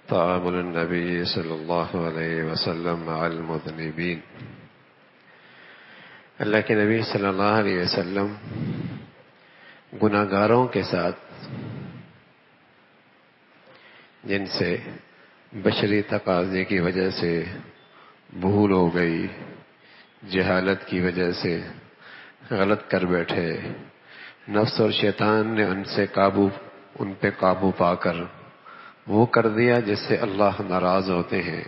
تعامل النبی صلی اللہ علیہ وسلم مع المذنبین۔ اللہ کے نبی صلی اللہ علیہ وسلم گناہگاروں کے ساتھ، جن سے بشری تقاضے کی وجہ سے بھول ہو گئی، جہالت کی وجہ سے غلط کر بیٹھے، نفس اور شیطان نے ان پہ قابو پا کر وہ کر دیا جس سے اللہ ناراض ہوتے ہیں،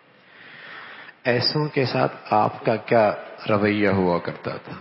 ایسوں کے ساتھ آپ کا کیا رویہ ہوا کرتا تھا؟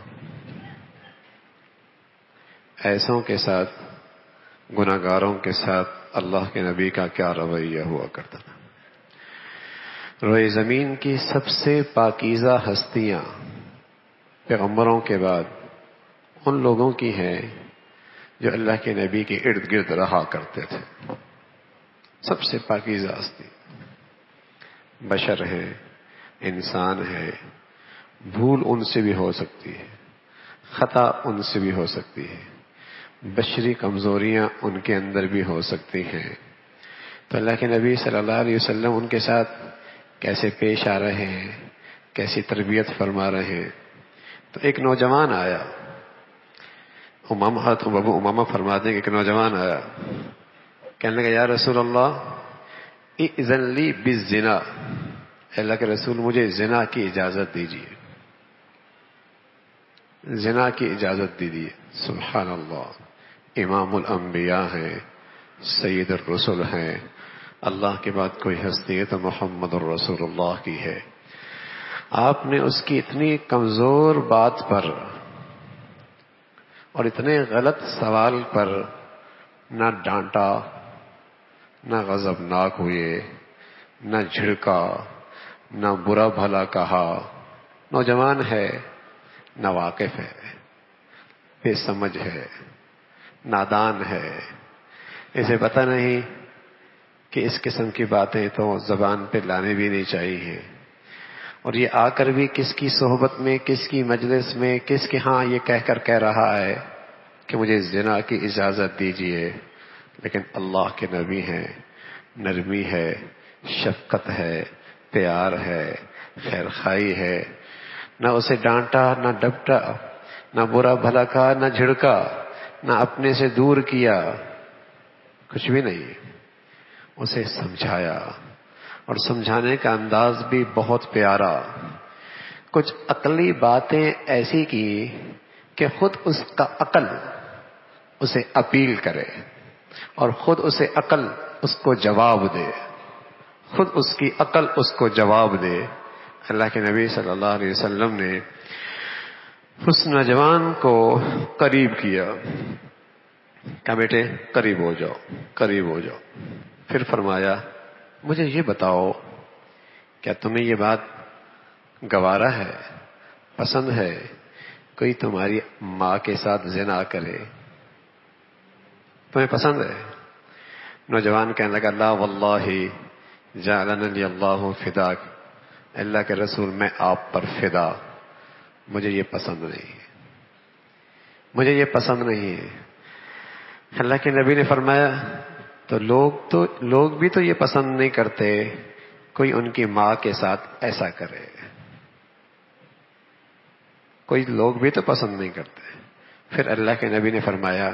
ایسوں کے ساتھ، گناہگاروں کے ساتھ اللہ کے نبی کا کیا رویہ ہوا کرتا تھا؟ روئے زمین کی سب سے پاکیزہ ہستیاں پیغمبروں کے بعد ان لوگوں کی ہیں جو اللہ کے نبی کے ارد گرد رہا کرتے تھے۔ سب سے پاکیزہ ہستی بشر ہے، انسان ہے، بھول ان سے بھی ہو سکتی ہے، خطا ان سے بھی ہو سکتی ہے، بشری کمزوریاں ان کے اندر بھی ہو سکتی ہیں، تو اللہ کے نبی صلی اللہ علیہ وسلم ان کے ساتھ کیسے پیش آ رہے ہیں، کیسی تربیت فرما رہے ہیں۔ تو ایک نوجوان آیا، ابو امامہ فرماتے ہیں کہ ایک نوجوان آیا، کہنے لگا یا رسول اللہ اذن لی بالزنا، اللہ کے رسول مجھے زنا کی اجازت دیجیے، زنا کی اجازت دیجیے۔ سبحان اللہ، امام الانبیاء ہیں، سید الرسل ہیں، اللہ کے بعد کوئی ہستی ہے تو محمد الرسول اللہ کی ہے۔ آپ نے اس کی اتنی کمزور بات پر اور اتنے غلط سوال پر نہ ڈانٹا، نہ غضبناک ہوئے، نہ جھڑکا، نہ برا بھلا کہا۔ نوجوان ہے، ناواقف ہے، بے سمجھ ہے، نادان ہے، اسے پتہ نہیں کہ اس قسم کی باتیں تو زبان پہ لانے بھی نہیں چاہیے، اور یہ آ کر بھی کس کی صحبت میں، کس کی مجلس میں، کس کے ہاں یہ کہہ رہا ہے کہ مجھے زنا کی اجازت دیجیے، لیکن اللہ کے نبی ہیں، نرمی ہے، شفقت ہے، پیار ہے، خیر خواہی ہے، نہ اسے ڈانٹا، نہ ڈپٹا، نہ برا بھلا کہا، نہ جھڑکا، نہ اپنے سے دور کیا، کچھ بھی نہیں، اسے سمجھایا، اور سمجھانے کا انداز بھی بہت پیارا، کچھ عقلی باتیں ایسی کی کہ خود اس کا عقل اسے اپیل کرے، اور خود اسے عقل اس کو جواب دے، خود اس کی عقل اس کو جواب دے۔ اللہ کے نبی صلی اللہ علیہ وسلم نے اس نوجوان کو قریب کیا، کہا بیٹے قریب ہو جاؤ، قریب ہو جاؤ۔ پھر فرمایا مجھے یہ بتاؤ، کیا تمہیں یہ بات گوارا ہے، پسند ہے کوئی تمہاری ماں کے ساتھ زنا کرے؟ تمہیں پسند ہے؟ نوجوان کہنے لگا لا واللہ جعلنی اللہ فداک، اللہ کے رسول میں آپ پر فدا، مجھے یہ پسند نہیں ہے، مجھے یہ پسند نہیں ہے۔ اللہ کے نبی نے فرمایا تو لوگ بھی تو یہ پسند نہیں کرتے کوئی ان کی ماں کے ساتھ ایسا کرے، کوئی لوگ بھی تو پسند نہیں کرتے۔ پھر اللہ کے نبی نے فرمایا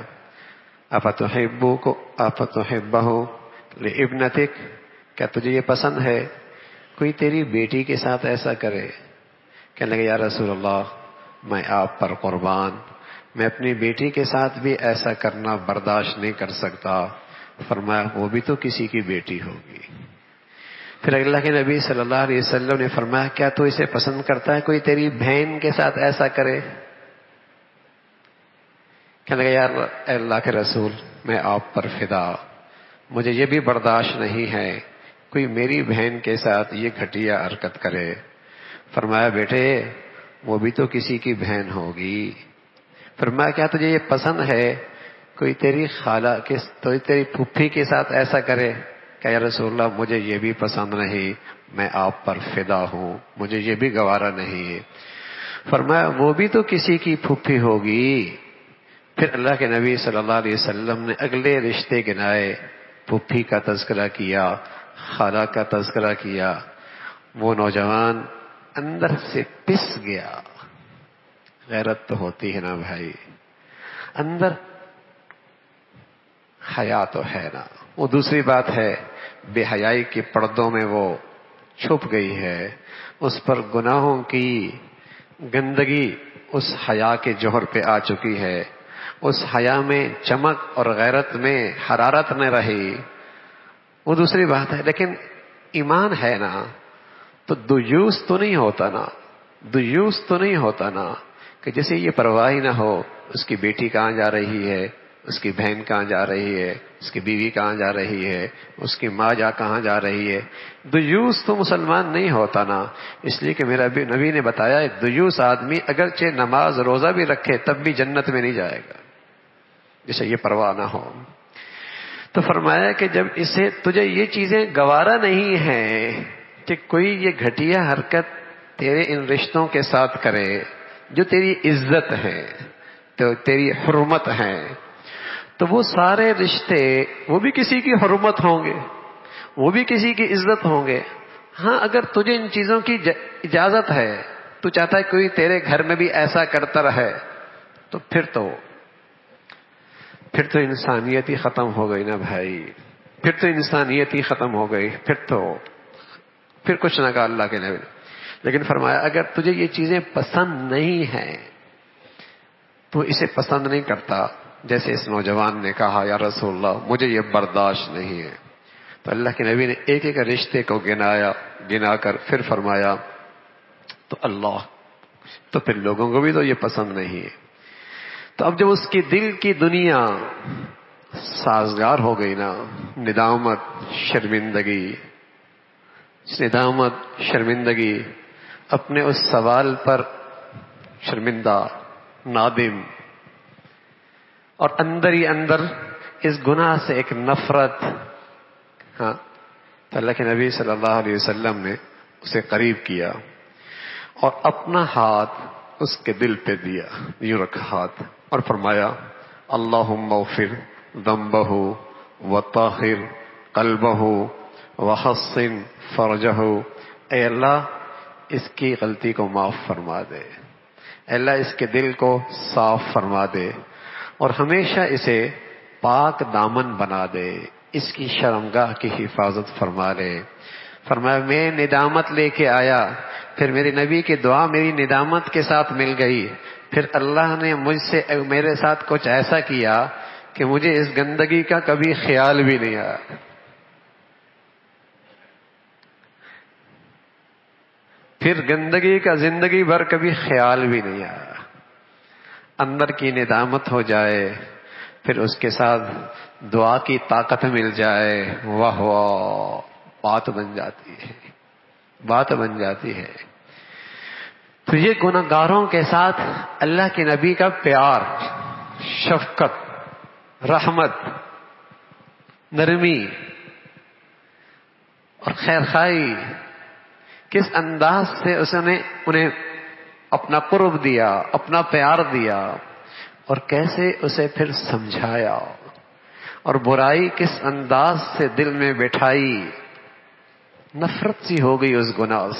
افتحبہ لابنتک، کیا تجھے یہ پسند ہے کوئی تیری بیٹی کے ساتھ ایسا کرے؟ کہنے لگے یا رسول اللہ میں آپ پر قربان، میں اپنی بیٹی کے ساتھ بھی ایسا کرنا برداشت نہیں کر سکتا۔ فرمایا وہ بھی تو کسی کی بیٹی ہوگی۔ پھر اللہ کے نبی صلی اللہ علیہ وسلم نے فرمایا کیا تو اسے پسند کرتا ہے کوئی تیری بہن کے ساتھ ایسا کرے؟ کہنے لگا یا اللہ کے رسول میں آپ پر فدا، مجھے یہ بھی برداشت نہیں ہے کوئی میری بہن کے ساتھ یہ گھٹیا حرکت کرے۔ فرمایا بیٹے وہ بھی تو کسی کی بہن ہوگی۔ فرمایا کیا تجھے یہ پسند ہے کوئی تیری خالہ تیری پھوپھی کے ساتھ ایسا کرے؟ کہ یا رسول اللہ مجھے یہ بھی پسند نہیں، میں آپ پر فدا ہوں، مجھے یہ بھی گوارا نہیں ہے۔ فرمایا وہ بھی تو کسی کی پھوپھی ہوگی۔ پھر اللہ کے نبی صلی اللہ علیہ وسلم نے اگلے رشتے گنائے، پھوپھی کا تذکرہ کیا، خالہ کا تذکرہ کیا، وہ نوجوان اندر سے پس گیا. غیرت تو ہوتی ہے نا بھائی، اندر حیا تو ہے نا. وہ دوسری بات ہے بے حیائی کے پردوں میں وہ چھپ گئی ہے، اس پر گناہوں کی گندگی اس حیا کے جوہر پہ آ چکی ہے. اس حیا میں چمک اور غیرت میں حرارت نہ رہی، وہ دوسری بات ہے. لیکن ایمان ہے نا تو دیوس تو نہیں ہوتا نا، دیوس تو نہیں ہوتا نا کہ جسے یہ پرواہ ہی نہ ہو اس کی بیٹی کہاں جا رہی ہے، اس کی بہن کہاں جا رہی ہے، اس کی بیوی کہاں جا رہی ہے، اس کی ماں کہاں جا رہی ہے. دیوس تو مسلمان نہیں ہوتا نا. اس لیے کہ میرا نبی نے بتایا دیوس آدمی اگرچہ نماز روزہ بھی رکھے تب بھی جنت میں نہیں جائے گا جسے یہ پرواہ نہ ہو. تو فرمایا کہ جب اسے تجھے یہ چیزیں گوارا نہیں ہیں کہ کوئی یہ گھٹیا حرکت تیرے ان رشتوں کے ساتھ کرے جو تیری عزت ہے، تو تیری حرمت ہے، تو وہ سارے رشتے وہ بھی کسی کی حرمت ہوں گے، وہ بھی کسی کی عزت ہوں گے. ہاں اگر تجھے ان چیزوں کی اجازت ہے، تو چاہتا ہے کوئی تیرے گھر میں بھی ایسا کرتا رہے، تو پھر تو انسانیت ہی ختم ہو گئی نا بھائی، پھر تو انسانیت ہی ختم ہو گئی، پھر کچھ نہ کہا اللہ کے نبی. لیکن فرمایا اگر تجھے یہ چیزیں پسند نہیں ہیں، تو اسے پسند نہیں کرتا، جیسے اس نوجوان نے کہا یا رسول اللہ مجھے یہ برداشت نہیں ہے، تو اللہ کے نبی نے ایک ایک رشتے کو گنا کر پھر فرمایا تو پھر لوگوں کو بھی تو یہ پسند نہیں ہے. تو اب جب اس کی دل کی دنیا سازگار ہو گئی نا، ندامت شرمندگی، اپنے اس سوال پر شرمندہ، نادم، اور اندر ہی اندر اس گناہ سے ایک نفرت. ہاں تو اللہ کے نبی صلی اللہ علیہ وسلم نے اسے قریب کیا اور اپنا ہاتھ اس کے دل پہ دیا، یوں رکھا ہاتھ، اور فرمایا اللہم اغفر ذنبہ وطہر قلبہ وحصن فرجہ. اے اللہ اس کی غلطی کو معاف فرما دے، اے اللہ اس کے دل کو صاف فرما دے، اور ہمیشہ اسے پاک دامن بنا دے، اس کی شرمگاہ کی حفاظت فرما لے. فرمایا میں ندامت لے کے آیا، پھر میرے نبی کی دعا میری ندامت کے ساتھ مل گئی، پھر اللہ نے میرے ساتھ کچھ ایسا کیا کہ مجھے اس گندگی کا کبھی خیال بھی نہیں آیا. پھر گندگی کا زندگی بھر کبھی خیال بھی نہیں آیا. اندر کی ندامت ہو جائے، پھر اس کے ساتھ دعا کی طاقت مل جائے، واہ واہ، بات بن جاتی ہے. تو یہ گناہگاروں کے ساتھ اللہ کے نبی کا پیار، شفقت، رحمت، نرمی اور خیرخواہی، کس انداز سے اس نے انہیں اپنا قرب دیا، اپنا پیار دیا، اور کیسے اسے پھر سمجھایا، اور برائی کس انداز سے دل میں بٹھائی. نفرت سی ہو گئی اس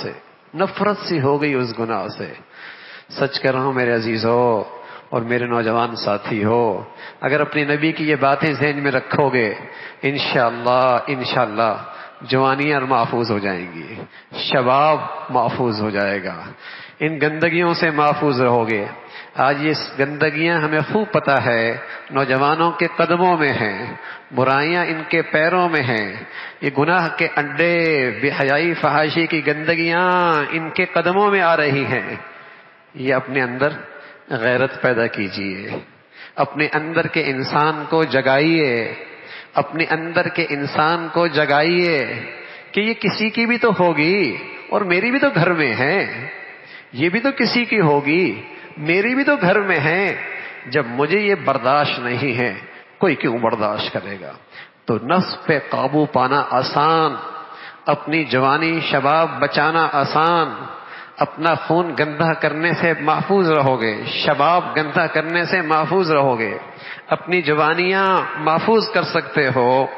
گناہ سے. سچ کہہ رہا ہوں میرے عزیزو اور میرے نوجوان ساتھی ہو، اگر اپنے نبی کی یہ باتیں ذہن میں رکھو گے، انشاءاللہ جوانیاں محفوظ ہو جائیں گی، شباب محفوظ ہو جائے گا، ان گندگیوں سے محفوظ رہو گے. آج یہ گندگیاں ہمیں خوب پتہ ہے نوجوانوں کے قدموں میں ہیں، برائیاں ان کے پیروں میں ہیں، یہ گناہ کے اڈے، بے حیائی فحاشی کی گندگیاں ان کے قدموں میں آ رہی ہیں. یہ اپنے اندر غیرت پیدا کیجئے، اپنے اندر کے انسان کو جگائیے، اپنے اندر کے انسان کو جگائیے کہ یہ کسی کی بھی تو ہوگی، اور میری بھی تو گھر میں ہے، یہ بھی تو کسی کی ہوگی، میری بھی تو گھر میں ہے. جب مجھے یہ برداشت نہیں ہے، کوئی کیوں برداشت کرے گا؟ تو نفس پہ قابو پانا آسان، اپنی جوانی شباب بچانا آسان. اپنا خون گندا کرنے سے محفوظ رہو گے، شباب گندا کرنے سے محفوظ رہو گے، اپنی جوانیاں محفوظ کر سکتے ہو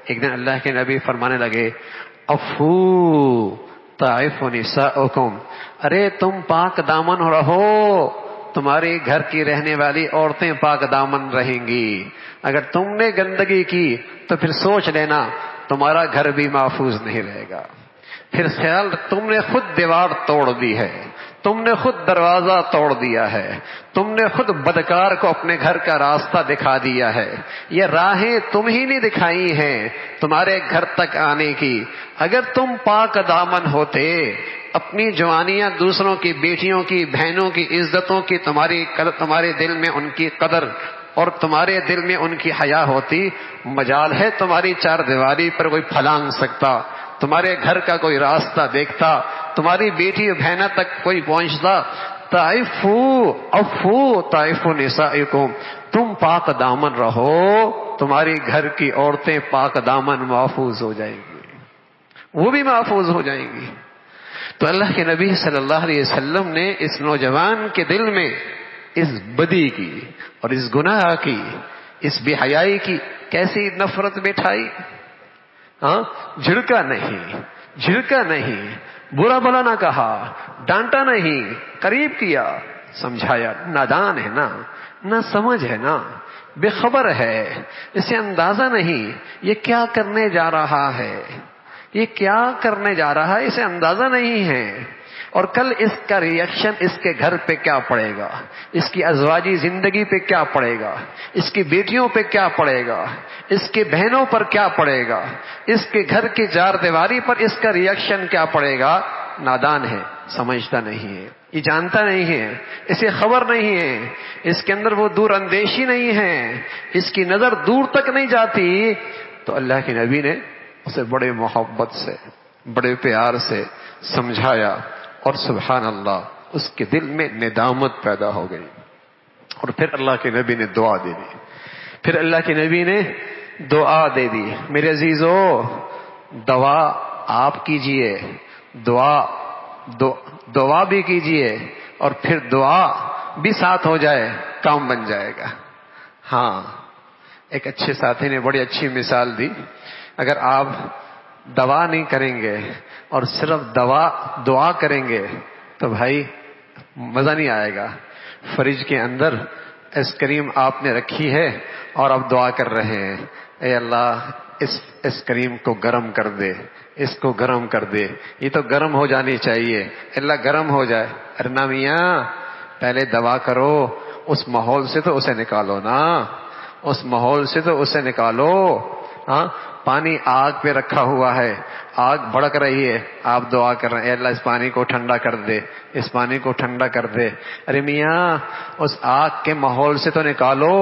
ایک دن اللہ کے نبی فرمانے لگے افو طائف نساؤکم، ارے تم پاک دامن رہو، تمہاری گھر کی رہنے والی عورتیں پاک دامن رہیں گی۔ اگر تم نے گندگی کی تو پھر سوچ لینا تمہارا گھر بھی محفوظ نہیں رہے گا۔ پھر خیال تم نے خود دیوار توڑ دی ہے، تم نے خود دروازہ توڑ دیا ہے، تم نے خود بدکار کو اپنے گھر کا راستہ دکھا دیا ہے۔ یہ راہیں تم ہی نے دکھائی ہیں تمہارے گھر تک آنے کی۔ اگر تم پاک دامن ہوتے، اپنی جوانیاں دوسروں کی بیٹیوں کی بہنوں کی عزتوں کی تمہارے دل میں ان کی قدر اور تمہارے دل میں ان کی حیا ہوتی، مجال ہے تمہاری چار دیواری پر کوئی پھلانگ سکتا، تمہارے گھر کا کوئی راستہ دیکھتا، تمہاری بیٹی بہنہ تک کوئی پہنچتا۔ افو طائف نسائکم، تم پاک دامن رہو، تمہاری گھر کی عورتیں پاک دامن محفوظ ہو جائیں گی، وہ بھی محفوظ ہو جائیں گی۔ تو اللہ کے نبی صلی اللہ علیہ وسلم نے اس نوجوان کے دل میں اس بدی کی اور اس گناہ کی، اس بے حیائی کی کیسی نفرت بٹھائی۔ ہاں، جھڑکا نہیں، برا بھلا نہ کہا، ڈانٹا نہیں، قریب کیا، سمجھایا۔ نادان ہے نا، نہ سمجھ ہے نا، بے خبر ہے، اسے اندازہ نہیں یہ کیا کرنے جا رہا ہے، اسے اندازہ نہیں ہے، اور کل اس کا ریئیکشن اس کے گھر پہ کیا پڑے گا، اس کی ازواجی زندگی پہ کیا پڑے گا، اس کی بیٹیوں پہ کیا پڑے گا، اس کی بہنوں پر کیا پڑے گا، اس کے گھر کی چار دیواری پر اس کا ریئیکشن کیا پڑے گا۔ نادان ہے، سمجھتا نہیں ہے، یہ جانتا نہیں ہے، اسے خبر نہیں ہے، اس کے اندر وہ دور اندیشی نہیں ہے، اس کی نظر دور تک نہیں جاتی۔ تو اللہ کے نبی نے اسے بڑے محبت سے، بڑے پیار سے سمجھایا، اور سبحان اللہ اس کے دل میں ندامت پیدا ہو گئی۔ اور پھر اللہ کے نبی نے دعا دے دی، میرے عزیزو دعا آپ کیجئے، دعا بھی کیجئے، اور پھر دعا بھی ساتھ ہو جائے، کام بن جائے گا۔ ہاں، ایک اچھے ساتھی نے بڑی اچھی مثال دی، اگر آپ دوا نہیں کریں گے اور صرف دعا کریں گے تو بھائی مزہ نہیں آئے گا۔ فریج کے اندر آئس کریم آپ نے رکھی ہے اور آپ دعا کر رہے ہیں، اے اللہ اس آئس کریم کو گرم کر دے، اس کو گرم کر دے، یہ تو گرم ہو جانی چاہیے، اللہ گرم ہو جائے۔ ارے نا میاں، پہلے دعا کرو، اس ماحول سے تو اسے نکالو نا، اس ماحول سے تو اسے نکالو۔ ہاں، پانی آگ پہ رکھا ہوا ہے، آگ بھڑک رہی ہے، آپ دعا کر رہے ہیں، اے اللہ اس پانی کو ٹھنڈا کر دے، اس پانی کو ٹھنڈا کر دے۔ ارے میاں، اس آگ کے ماحول سے تو نکالو،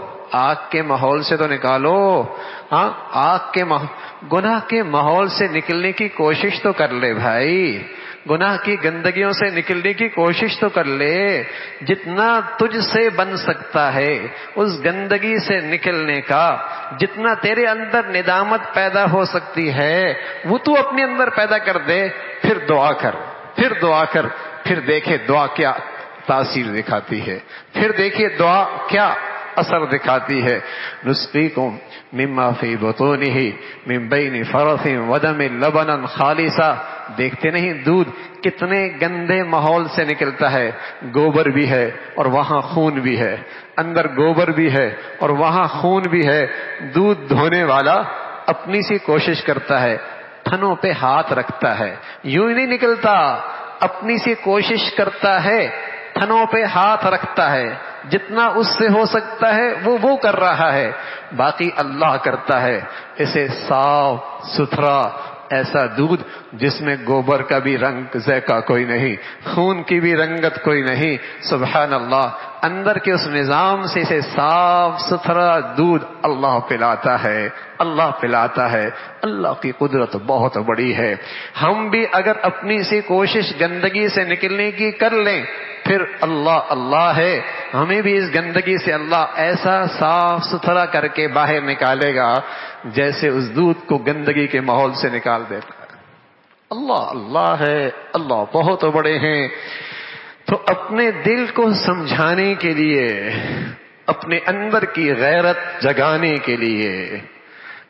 ہاں، گناہ کے ماحول سے نکلنے کی کوشش تو کر لے بھائی، گناہ کی گندگیوں سے نکلنے کی کوشش تو کر لے، جتنا تجھ سے بن سکتا ہے اس گندگی سے نکلنے کا، جتنا تیرے اندر ندامت پیدا ہو سکتی ہے وہ تو اپنے اندر پیدا کر دے، پھر دعا کر، پھر دیکھے دعا کیا تاثیر دکھاتی ہے، پھر دیکھیے دعا کیا اثر دکھاتی ہے۔ نسقیکم مما فی بطونہ من بین فرث ودم لبنا خالصا، دیکھتے نہیں دودھ کتنے گندے ماحول سے نکلتا ہے، گوبر بھی ہے اور وہاں خون بھی ہے، اندر گوبر بھی ہے اور وہاں خون بھی ہے۔ دودھ دھونے والا اپنی سی کوشش کرتا ہے، تھنوں پہ ہاتھ رکھتا ہے، یوں ہی نہیں نکلتا، اپنی سی کوشش کرتا ہے، تھنوں پہ ہاتھ رکھتا ہے، جتنا اس سے ہو سکتا ہے وہ کر رہا ہے، باقی اللہ کرتا ہے اسے صاف ستھرا ایسا دودھ جس میں گوبر کا بھی رنگ ذائقہ کوئی نہیں، خون کی بھی رنگت کوئی نہیں، سبحان اللہ، اندر کے اس نظام سے اسے صاف ستھرا دودھ اللہ پلاتا ہے، اللہ کی قدرت بہت بڑی ہے۔ ہم بھی اگر اپنی سی کوشش گندگی سے نکلنے کی کر لیں، پھر اللہ ہے، ہمیں بھی اس گندگی سے اللہ ایسا صاف ستھرا کر کے باہر نکالے گا جیسے اس دودھ کو گندگی کے ماحول سے نکال دیتا ہے۔ اللہ ہے، اللہ بہت بڑے ہیں۔ تو اپنے دل کو سمجھانے کے لیے، اپنے اندر کی غیرت جگانے کے لیے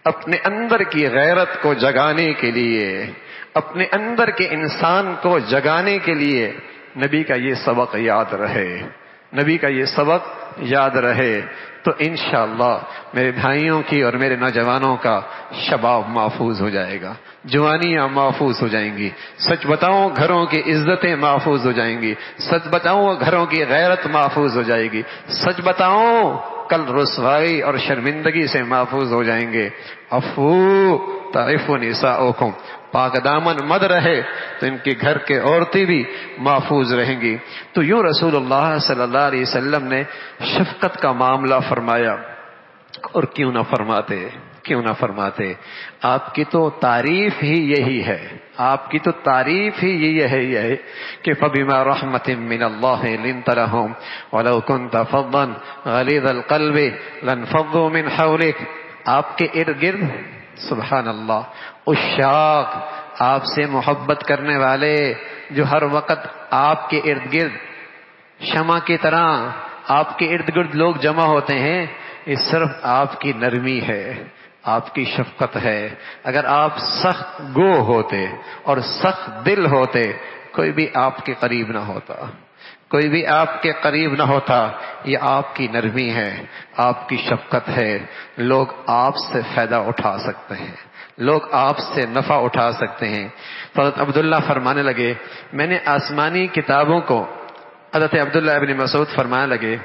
اپنے اندر کی غیرت کو جگانے کے لیے، اپنے اندر کے انسان کو جگانے کے لیے نبی کا یہ سبق یاد رہے، نبی کا یہ سبق یاد رہے، تو انشاءاللہ میرے بھائیوں کی اور میرے نوجوانوں کا شباب محفوظ ہو جائے گا، جوانیاں محفوظ ہو جائیں گی، سچ بتاؤں گھروں کی عزتیں محفوظ ہو جائیں گی، سچ بتاؤں گھروں کی غیرت محفوظ ہو جائے گی، سچ بتاؤں کل رسوائی اور شرمندگی سے محفوظ ہو جائیں گے۔ عفو تعف نساؤکم، پاک دامن مد رہے تو ان کے گھر کے عورتیں بھی محفوظ رہیں گی۔ تو یوں رسول اللہ صلی اللہ علیہ وسلم نے شفقت کا معاملہ فرمایا، اور کیوں نہ فرماتے، آپ کی تو تعریف ہی یہی ہے، آپ کی تو تعریف ہی یہ ہے کہ فَبِمَا رَحْمَةٍ مِّنَ اللَّهِ لِنْتَ لَهُمْ وَلَوْ كُنْتَ فَظًّا غَلِيظَ الْقَلْبِ لَانفَضُّوا مِنْ حَوْلِكَ، آپ کے ارد گرد سبحان اللہ عشاق، آپ سے محبت کرنے والے جو ہر وقت آپ کے ارد گرد شمع کی طرح آپ کے ارد گرد لوگ جمع ہوتے ہیں، یہ صرف آپ کی نرمی ہے، آپ کی شفقت ہے۔ اگر آپ سخت گو ہوتے اور سخت دل ہوتے، کوئی بھی آپ کے قریب نہ ہوتا، کوئی بھی آپ کے قریب نہ ہوتا۔ یہ آپ کی نرمی ہے، آپ کی شفقت ہے، لوگ آپ سے فائدہ اٹھا سکتے ہیں، لوگ آپ سے نفع اٹھا سکتے ہیں۔ حضرت عبداللہ فرمانے لگے، میں نے آسمانی کتابوں کو، حضرت عبداللہ ابن مسعود فرمانے لگے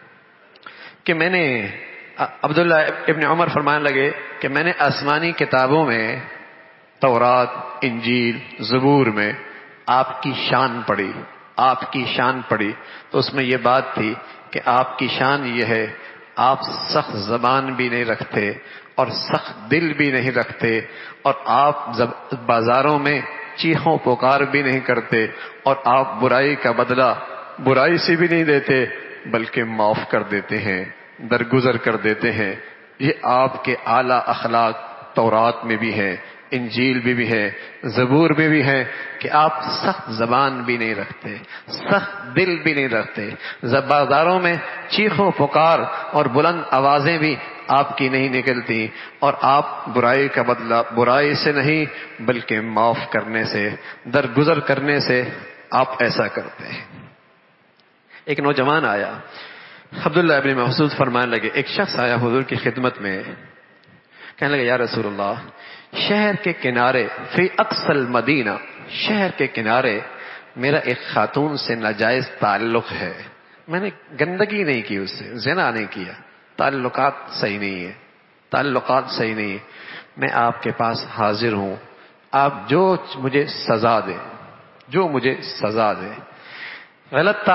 کہ میں نے، عبداللہ ابن عمر فرمانے لگے کہ میں نے آسمانی کتابوں میں، تورات، انجیل، زبور میں آپ کی شان پڑھی، آپ کی شان پڑھی، تو اس میں یہ بات تھی کہ آپ کی شان یہ ہے، آپ سخت زبان بھی نہیں رکھتے اور سخت دل بھی نہیں رکھتے، اور آپ بازاروں میں چیخوں پکار بھی نہیں کرتے، اور آپ برائی کا بدلہ برائی سے بھی نہیں دیتے بلکہ معاف کر دیتے ہیں، درگزر کر دیتے ہیں۔ یہ آپ کے اعلیٰ اخلاق تورات میں بھی ہے، انجیل میں بھی ہے، زبور میں بھی ہے کہ آپ سخت زبان بھی نہیں رکھتے، سخت دل بھی نہیں رکھتے، بازاروں میں چیخوں پکار اور بلند آوازیں بھی آپ کی نہیں نکلتی، اور آپ برائی کا بدلہ برائی سے نہیں بلکہ معاف کرنے سے، درگزر کرنے سے آپ ایسا کرتے ہیں۔ ایک نوجوان آیا، عبداللہ ابن مسعود فرمانے لگے، ایک شخص آیا حضور کی خدمت میں، کہنے لگے یا رسول اللہ، شہر کے کنارے فی اقصى المدینہ، شہر کے کنارے میرا ایک خاتون سے ناجائز تعلق ہے، میں نے گندگی نہیں کی، اس سے زنا نہیں کیا، تعلقات صحیح نہیں ہے، تعلقات صحیح نہیں ہے، میں آپ کے پاس حاضر ہوں، آپ جو مجھے سزا دے، جو مجھے سزا دے۔ غلط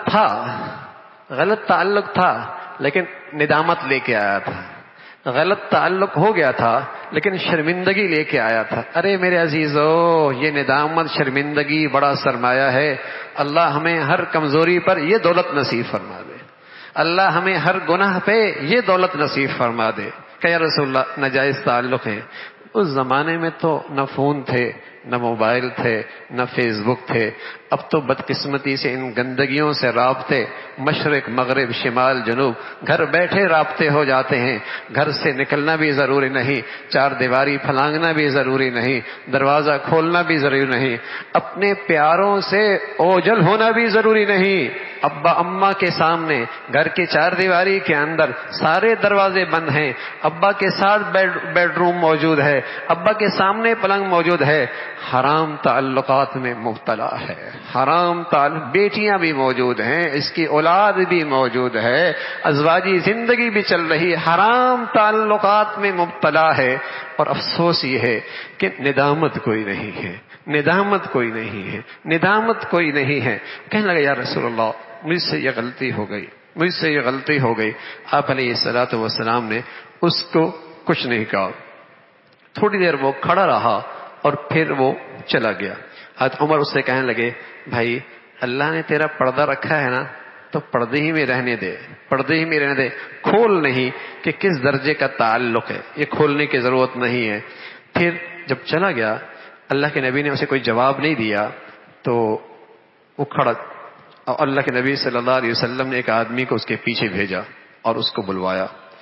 تعلق تھا لیکن ندامت لے کے آیا تھا، غلط تعلق ہو گیا تھا لیکن شرمندگی لے کے آیا تھا۔ ارے میرے عزیزو، یہ ندامت شرمندگی بڑا سرمایہ ہے، اللہ ہمیں ہر کمزوری پر یہ دولت نصیب فرما دے، اللہ ہمیں ہر گناہ پہ یہ دولت نصیب فرما دے کہ یا رسول اللہ ناجائز تعلق ہے۔ اس زمانے میں تو نہ فون تھے، نہ موبائل تھے، نہ فیس بک تھے، اب تو بدقسمتی سے ان گندگیوں سے رابطے مشرق مغرب شمال جنوب گھر بیٹھے رابطے ہو جاتے ہیں، گھر سے نکلنا بھی ضروری نہیں، چار دیواری پھلانگنا بھی ضروری نہیں، دروازہ کھولنا بھی ضروری نہیں، اپنے پیاروں سے اوجھل ہونا بھی ضروری نہیں۔ ابا اماں کے سامنے گھر کے چار دیواری کے اندر سارے دروازے بند ہیں، ابا کے ساتھ بیڈ روم موجود ہے، ابا کے سامنے پلنگ موجود ہے، حرام تعلقات میں مبتلا ہے، حرام تعلق، بیٹیاں بھی موجود ہیں، اس کی اولاد بھی موجود ہے، ازواجی زندگی بھی چل رہی، حرام تعلقات میں مبتلا ہے، اور افسوس یہ ہے کہ ندامت کوئی نہیں ہے، ندامت کوئی نہیں ہے، ندامت کوئی نہیں ہے۔ کہنے لگا یا رسول اللہ مجھ سے یہ غلطی ہو گئی، مجھ سے یہ غلطی ہو گئی۔ آپ علیہ الصلوۃ والسلام نے اس کو کچھ نہیں کہا، تھوڑی دیر وہ کھڑا رہا اور پھر وہ چلا گیا۔ حضرت عمر اس سے کہنے لگے بھائی اللہ نے تیرا پردہ رکھا ہے نا، تو پردے ہی میں رہنے دے، پردے ہی میں رہنے دے، کھول نہیں کہ کس درجے کا تعلق ہے، یہ کھولنے کی ضرورت نہیں ہے۔ پھر جب چلا گیا اللہ کے نبی نے اسے کوئی جواب نہیں دیا، تو وہ کھڑا، اور اللہ کے نبی صلی اللہ علیہ وسلم نے ایک آدمی کو اس کے پیچھے بھیجا اور اس کو بلوایا،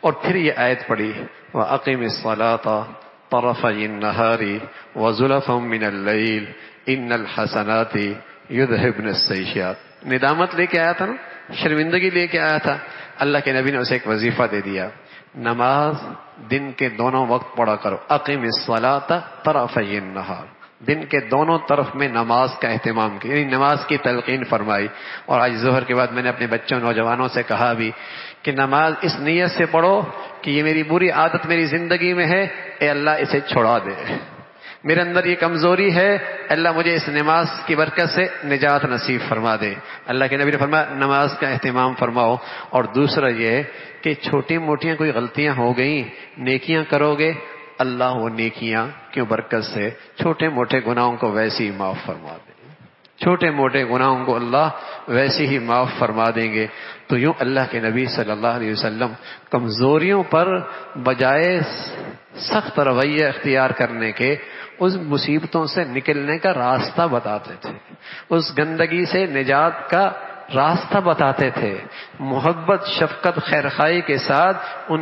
اور پھر یہ آیت پڑھی وَأَقِمِ الصَّلَاةَ طَرَفَيِ النَّهَارِ وَزُلَفًا مِّنَ اللَّيْلِ إِنَّ الْحَسَنَاتِ يُذْهِبْنَ السَّيِّئَاتِ. ندامت لے کے آیا تھا نا، شرمندگی لے کے آیا تھا. اللہ کے نبی نے اسے ایک وظیفہ دے دیا، نماز دن کے دونوں وقت پڑھا کرو. اقیم الصلاۃ طرفی النہار، دن کے دونوں طرف میں نماز کا اہتمام کیا، یعنی نماز کی تلقین فرمائی. اور آج ظہر کے بعد میں نے اپنے بچوں نوجوانوں سے کہا بھی کہ نماز اس نیت سے پڑھو کہ یہ میری بری عادت میری زندگی میں ہے، اے اللہ اسے چھڑا دے. میرے اندر یہ کمزوری ہے، اللہ مجھے اس نماز کی برکت سے نجات نصیب فرما دے. اللہ کے نبی نے فرمایا نماز کا اہتمام فرماؤ. اور دوسرا یہ کہ چھوٹی موٹیاں کوئی غلطیاں ہو گئیں، نیکیاں کرو گے، اللہ وہ نیکیاں کیوں برکت سے چھوٹے موٹے گناہوں کو ویسے ہی معاف فرما دیں. چھوٹے موٹے گناہوں کو اللہ ویسے ہی معاف فرما دیں گے. تو یوں اللہ کے نبی صلی اللہ علیہ وسلم کمزوریوں پر بجائے سخت رویہ اختیار کرنے کے اس مصیبتوں سے نکلنے کا راستہ بتاتے تھے، اس گندگی سے نجات کا راستہ بتاتے تھے. محبت، شفقت، خیرخواہی کے ساتھ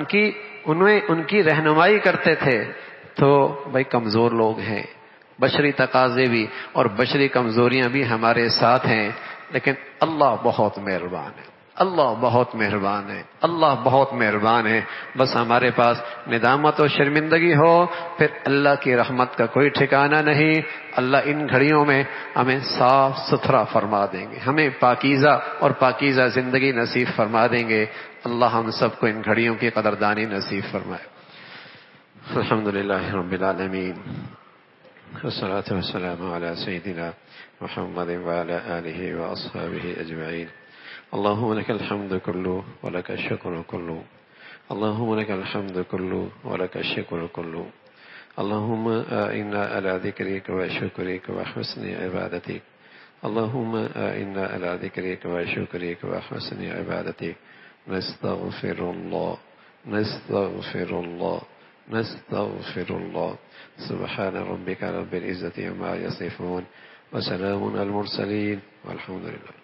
ان کی رہنمائی کرتے تھے. تو بھائی کمزور لوگ ہیں، بشری تقاضے بھی اور بشری کمزوریاں بھی ہمارے ساتھ ہیں، لیکن اللہ بہت مہربان ہے، اللہ بہت مہربان ہے، اللہ بہت مہربان ہے. بس ہمارے پاس ندامت و شرمندگی ہو، پھر اللہ کی رحمت کا کوئی ٹھکانہ نہیں. اللہ ان گھڑیوں میں ہمیں صاف ستھرا فرما دیں گے، ہمیں پاکیزہ اور پاکیزہ زندگی نصیب فرما دیں گے. اللہ ہم سب کو ان گھڑیوں کی قدردانی نصیب فرمائے. الحمدللہ رب العالمین، والصلاة والسلام على سيدنا محمد وعلى آله وأصحابه أجمعين. اللهم لك الحمد كله ولك الشكر كله، اللهم لك الحمد كله ولك الشكر كله. اللهم إنا على ذكرك وشكرك وحسن عبادتك، اللهم إنا على ذكرك وشكرك وحسن عبادتك. نستغفر الله نستغفر الله نستغفر الله. سبحان ربك رب العزة عما يصفون وسلام على المرسلين والحمد لله.